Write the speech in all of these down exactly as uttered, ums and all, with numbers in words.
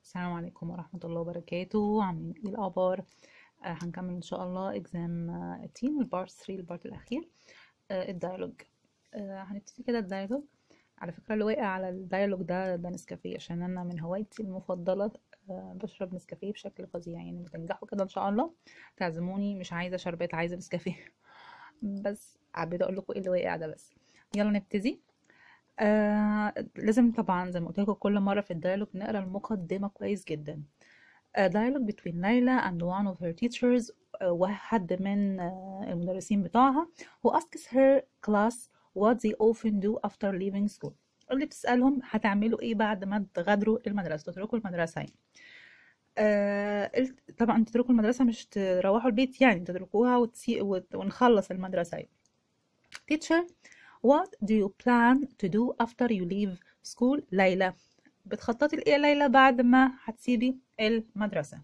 السلام عليكم ورحمة الله وبركاته. عاملين ايه الأخبار؟ آه هنكمل إن شاء الله إكزام تين البارت ثري البارت الأخير. آه الديالوج. آه هنبتدي كده الديالوج. على فكرة اللي واقع على الديالوج ده ده نسكافيه، عشان أنا من هوايتي المفضلة. آه بشرب نسكافيه بشكل فظيع، يعني لما تنجحوا كده إن شاء الله تعزموني. مش عايزة شربات، عايزة نسكافيه. بس حبيت أقول لكم ايه اللي واقع ده بس. يلا نبتدي. آه لازم طبعا زي ما قلت لكم كل مرة في الديالوج نقرا المقدمة كويس جدا. a dialogue between Layla and one of her teachers. uh, واحد من uh, المدرسين بتوعها who asks her class what they often do after leaving school. اللي بتسألهم هتعملوا ايه بعد ما تغادروا المدرسة، تتركوا المدرسة يعني. آه قلت- طبعا تتركوا المدرسة مش تروحوا البيت، يعني تتركوها وتسي... وت... ونخلص المدرسة يعني. Teacher, what do you plan to do after you leave school? ليلى، بتخططي لإيه يا ليلى بعد ما هتسيبي المدرسة؟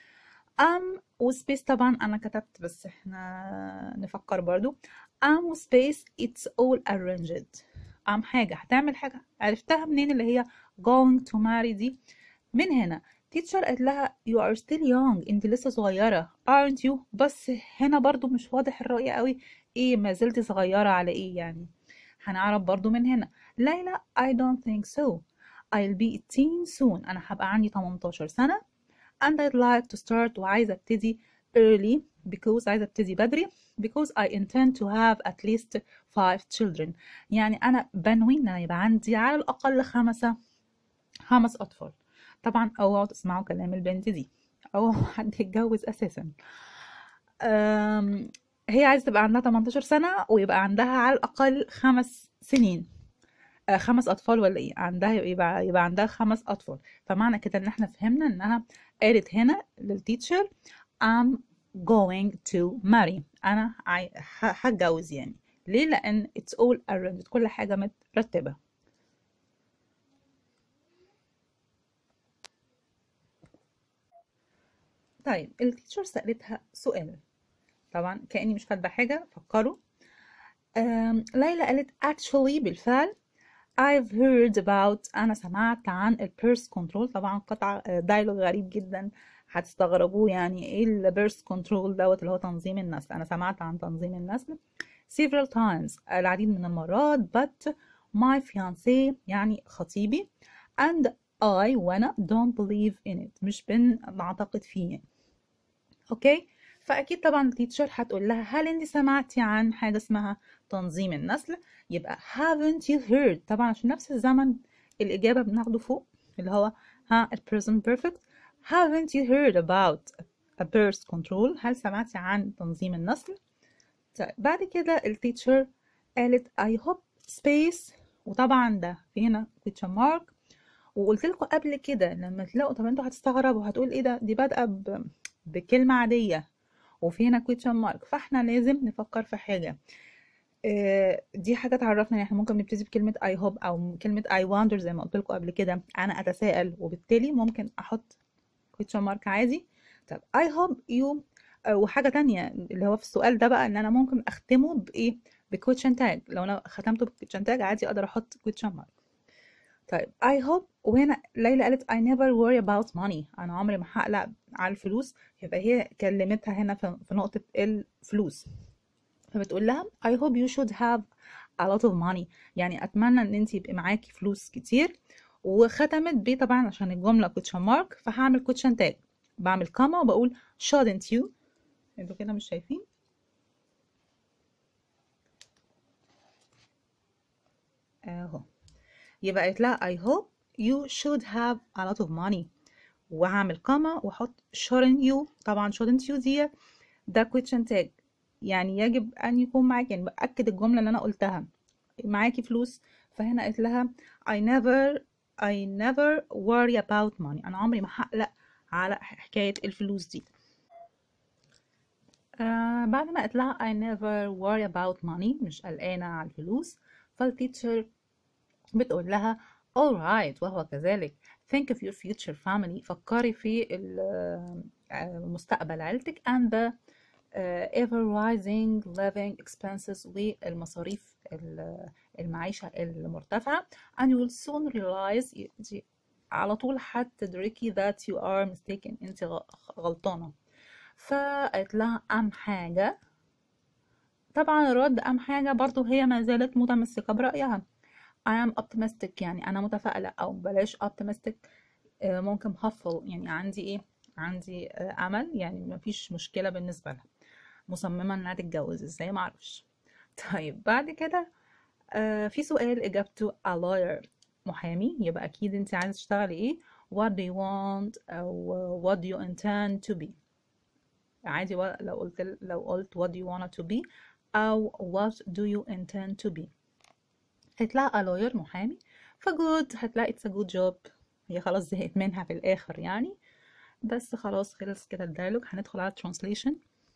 ام وسبيس، طبعا انا كتبت بس احنا نفكر برضو. ام وسبيس it's all arranged. ام حاجة هتعمل حاجة عرفتها منين اللي هي going to marry دي؟ من هنا. teacher قالت لها you are still young، انت لسه صغيرة aren't you. بس هنا برضو مش واضح الرؤية قوي، ايه ما زلت صغيرة على ايه يعني. هنعرف برضو من هنا. ليلى I don't think so I'll be eighteen soon، انا هبقى عندي تمنتاشر سنة. and I'd like to start، وعايزة ابتدي early because عايزة ابتدي بدري because I intend to have at least five children. يعني أنا بنوي إن أنا يبقى عندي على الأقل خمسة خمس أطفال. طبعا اوعوا تسمعوا كلام البنت دي أو حد يتجوز أساسا. أم، هي عايزة تبقى عندها تمنتاشر سنة ويبقى عندها على الأقل خمس سنين. آه، خمس اطفال ولا ايه عندها، يبقى يبقى عندها خمس اطفال. فمعنى كده ان احنا فهمنا انها قالت هنا للتيتشر I'm going to marry، انا عاي- ه- هتجوز يعني. ليه؟ لان it's all arranged، كل حاجة مترتبة. طيب التيتشر سألتها سؤال، طبعا كأني مش كاتبة حاجة، فكروا. آم، ليلى قالت actually، بالفعل I've heard about، أنا سمعت عن ال birth control. طبعا قطع دايلوج غريب جدا، هتستغربوه يعني ايه ال birth control دوت اللي هو تنظيم النسل. أنا سمعت عن تنظيم النسل several times، العديد من المرات. but my fiancé، يعني خطيبي، and I، وأنا don't believe in it، مش بنعتقد فيه يعني. اوكي. فاكيد طبعا التيتشر هتقول لها هل انت سمعتي عن حاجه اسمها تنظيم النسل؟ يبقى haven't you heard، طبعا عشان نفس الزمن الاجابه بناخده فوق اللي هو ها ال present perfect. haven't you heard about a birth control، هل سمعتي عن تنظيم النسل؟ طيب بعد كده التيتشر قالت I hope space، وطبعا ده في هنا question mark. وقلت لكم قبل كده لما تلاقوا، طب انتوا هتستغربوا هتقول ايه ده، دي بادئه ب- بكلمه عاديه وفي هنا question mark، فاحنا لازم نفكر في حاجة. آه، دي حاجة تعرفنا ان احنا ممكن نبتدي بكلمة I hope او كلمة I wonder زي ما قلت لكم قبل كده، انا اتساءل، وبالتالي ممكن احط question mark عادي. طب I hope you. آه، وحاجة تانية اللي هو في السؤال ده بقى ان انا ممكن اختمه بايه، بكويشن تاج. لو انا ختمته بكويشن تاج عادي اقدر احط question mark. طيب I hope، وهنا ليلى قالت I never worry about money، انا عمري ما هقلق على الفلوس. يبقى هي كلمتها هنا في في نقطة الفلوس، فبتقول لها I hope you should have a lot of money، يعني اتمنى ان انت يبقى معاكي فلوس كتير. وختمت ب، طبعا عشان الجملة question mark فهعمل question tag، بعمل كاما وبقول shouldn't you. انتوا كده مش شايفين اهو. يبقى قالت لها I hope you should have a lot of money، وهعمل كاما واحط shouldn't you. طبعا shouldn't you دي ده question tag، يعني يجب ان يكون معاك، يعني باكد الجمله اللي انا قلتها، معاكي فلوس. فهنا قلت لها I never I never worry about money، انا عمري ما هقلق على حكايه الفلوس دي. آه بعد ما قلت لها I never worry about money، مش قلقانه على الفلوس، فالتيتشر بتقول لها alright، وهو كذلك think of your future family، فكري في ال- آه، مستقبل عيلتك and the uh, ever rising living expenses، والمصاريف ال- المعيشة المرتفعة. and you will soon realize، دي على طول هتدركي that you are mistaken، انت غلطانة. فقالت لها أهم حاجة، طبعا الرد أهم حاجة برضو هي ما زالت متمسكة برأيها. I am optimistic يعني أنا متفائلة، أو بلاش optimistic، ممكن hopeful يعني عندي إيه، عندي أمل، يعني مفيش مشكلة بالنسبة لها، مصممة إنها تتجوز إزاي معرفش. طيب بعد كده آه في سؤال إجابته a lawyer، محامي، يبقى أكيد أنت عايزة تشتغلي إيه. what do you want أو what do you intend to be. عادي لو قلت لو قلت what do you want to be أو what do you intend to be. هتلاقي a lawyer محامي، فجود هتلاقي it's a good job. هي خلاص زهقت منها في الآخر يعني، بس خلاص خلص كده الديالوج. هندخل على translation.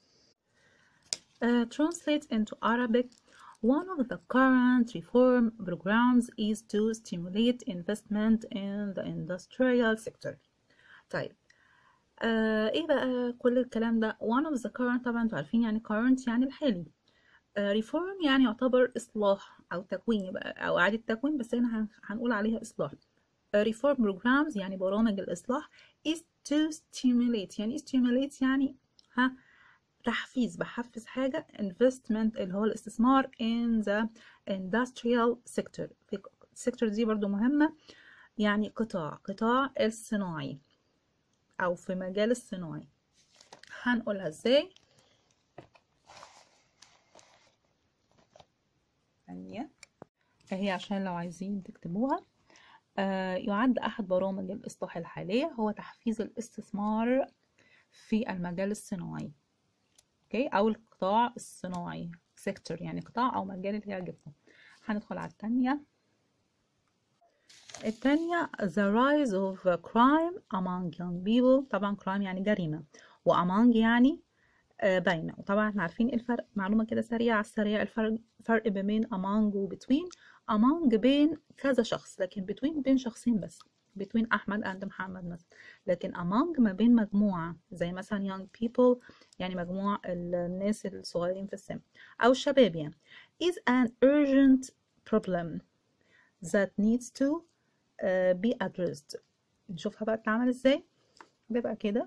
Uh, translate into Arabic. One of the current reform programs is to stimulate investment in the industrial sector. طيب آه ايه بقى كل الكلام ده؟ one of the current، طبعا انتوا عارفين يعني current يعني الحالي. آه reform يعني يعتبر اصلاح او تكوين بقى او اعادة تكوين، بس هنا هنقول عليها اصلاح. آه reform programs يعني برامج الاصلاح. is to stimulate يعني stimulate يعني ها تحفيز، بحفز حاجة. investment اللي هو الاستثمار in the industrial sector، في السيكتور دي برضو مهمة، يعني قطاع قطاع الصناعي أو في مجال الصناعي. هنقولها ازاي؟ ثانية هي عشان لو عايزين تكتبوها. آه يعد أحد برامج الإصلاح الحالية هو تحفيز الاستثمار في المجال الصناعي، اوكي، أو القطاع الصناعي، سيكتور يعني قطاع أو مجال اللي يعجبكم. هندخل على الثانية. الثانية the rise of crime among young people. طبعا crime يعني جريمة، و among يعني آه بين، وطبعا احنا عارفين الفرق. معلومة كده سريعة على السريع، الفرق فرق بين among و between. among بين كذا شخص، لكن between بين شخصين بس. between أحمد and محمد مثلا. لكن among ما بين مجموعة، زي مثلا young people يعني مجموعة الناس الصغيرين في السن أو الشباب يعني. is an urgent problem that needs to uh, be addressed. نشوفها بقى بتتعمل ازاي. بيبقى كده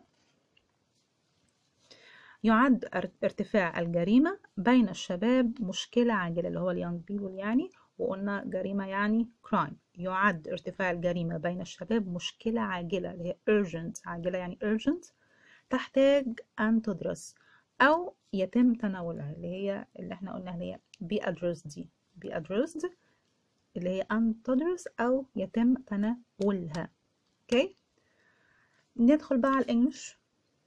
يعد ارتفاع الجريمة بين الشباب مشكلة عاجلة، اللي هو اليونج بيبول يعني، وقلنا جريمة يعني crime. يعد ارتفاع الجريمة بين الشباب مشكلة عاجلة اللي هي urgent، عاجلة يعني urgent، تحتاج أن تدرس أو يتم تناولها، اللي هي اللي احنا قلنا اللي هي be addressed دي be addressed اللي هي أن تدرس أو يتم تناولها. اوكي، ندخل بقى على الإنجليش.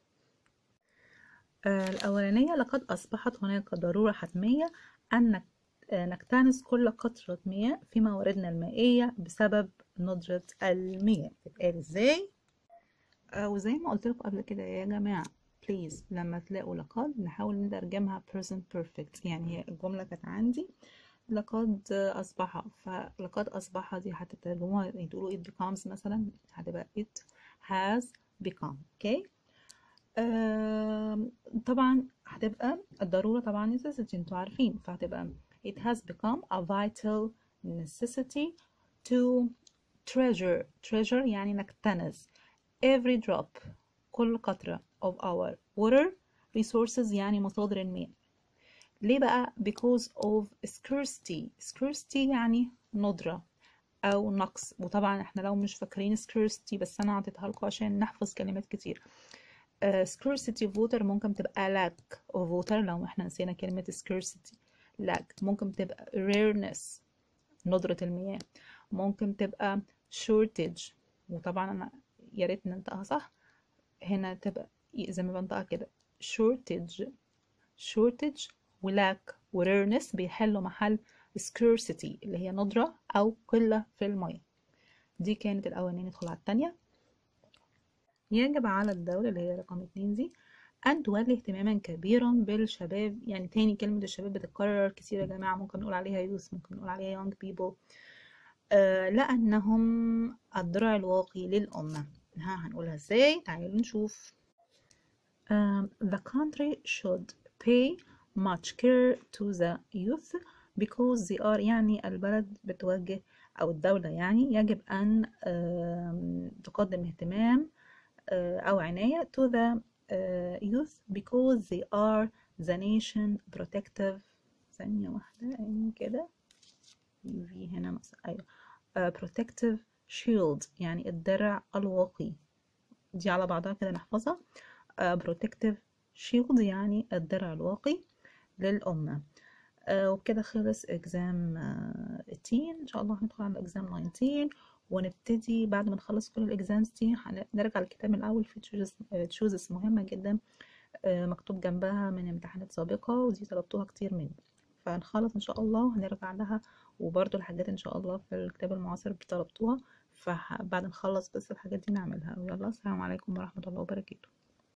آه الأولانية لقد أصبحت هناك ضرورة حتمية أن نكتنس كل قطرة مياه في مواردنا المائية بسبب ندرة المياه. بتتقال ازاي؟ آه وزي ما قلت لكم قبل كده يا جماعة، بليز لما تلاقوا لقد نحاول نترجمها present perfect. يعني هي الجملة كانت عندي لقد أصبح، فلقد أصبح دي هتترجموها تقولوا it becomes مثلا، هتبقى it has become. اوكي okay. آه طبعا هتبقى الضرورة طبعا necessity انتوا عارفين، فهتبقى it has become a vital necessity to treasure treasure يعني نكتنز every drop كل قطرة of our water resources يعني مصادر المياه. ليه بقى؟ because of scarcity scarcity يعني ندرة أو نقص. وطبعا احنا لو مش فاكرين scarcity، بس أنا عطيتها لكم عشان نحفظ كلمات كتير. Uh, scarcity of water ممكن تبقى lack of water لو احنا نسينا كلمة scarcity. lack ممكن تبقى rareness ندرة المياه، ممكن تبقى shortage، وطبعا انا يا ريت ننطقها صح، هنا تبقى زي ما بنطقها كده shortage shortage و lack و rareness بيحلوا محل scarcity اللي هي ندرة أو قلة في المياه. دي كانت الأولانية. ندخل على التانية. يجب على الدولة اللي هي رقم اتنين دي أن تولي اهتماما كبيرا بالشباب. يعني تاني كلمة الشباب بتتكرر كتير يا جماعة، ممكن نقول عليها youth، ممكن نقول عليها young people، آه لأنهم الضلع الواقي للأمة. ها هنقولها ازاي؟ تعالوا نشوف. um, The country should pay much care to the youth because they are يعني البلد بتوجه أو الدولة يعني يجب أن آم، تقدم اهتمام آه، أو عناية to the آه، youth because they are the nation protective. ثانية واحدة يعني كده في هنا مثلا أيوة آه، protective shield يعني الدرع الواقي. دي على بعضها كده نحفظها. آه، protective shield يعني الدرع الواقي للأمة. آه، وبكده خلص اكزام عشرة. ان شاء الله هندخل على اكزام تسعتاشر ونبتدي بعد ما نخلص كل الاكزامز دي هنرجع للكتاب الاول في تشوزز مهمة جدا آه، مكتوب جنبها من امتحانات سابقة ودي طلبتوها كتير مني، فهنخلص ان شاء الله وهنرجع لها. وبرضو الحاجات ان شاء الله في الكتاب المعاصر طلبتوها، فبعد نخلص بس الحاجات دي نعملها. ويلا السلام عليكم ورحمة الله وبركاته.